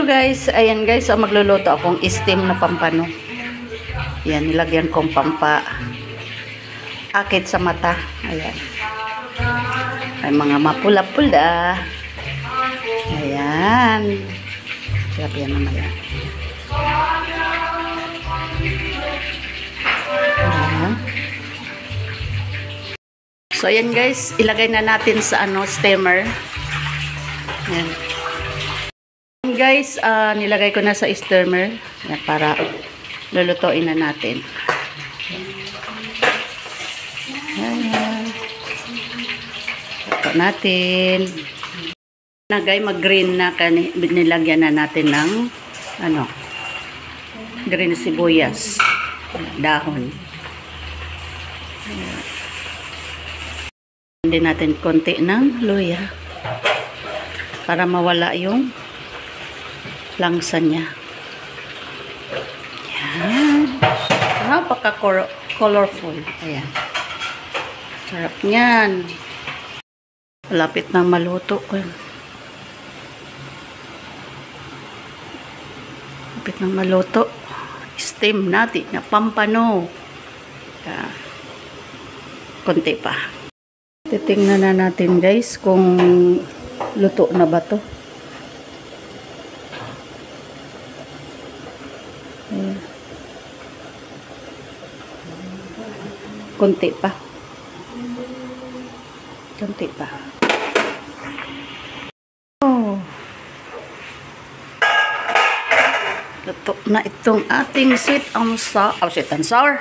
Guys, ayan guys, magluluto akong steam na pampano. Ayan, nilagyan kong akit sa mata. Ayan. May mga mapula-pula. Ayan. Sarap yan naman yan. Ayan. So ayan guys, ilagay na natin sa steamer. Ayan. Guys, nilagay ko na sa steamer para lulutuin na natin. Ayan. Ito natin. Guys, mag-green na nilagyan na natin ng green sibuyas, dahon. Ayan. Hindi natin konti ng luya para mawala yung langsa niya. Ayan. Napaka-colorful. Ayan. Sarap niyan. Malapit nang maluto ko. Malapit nang maluto. Steam natin na pampano. Konti pa. Titingnan na natin guys kung luto na ba to. Ayan. Konti pa. Konti pa. Oh. Luto na itong ating sweet and sour.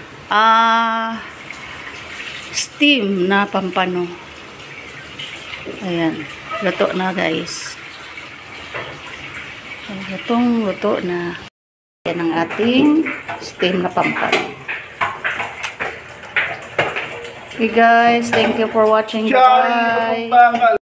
Steam na pampano. Ayan. Luto na guys. Luto na. Yan ang ating steam na pampano. Okay guys, thank you for watching. Bye.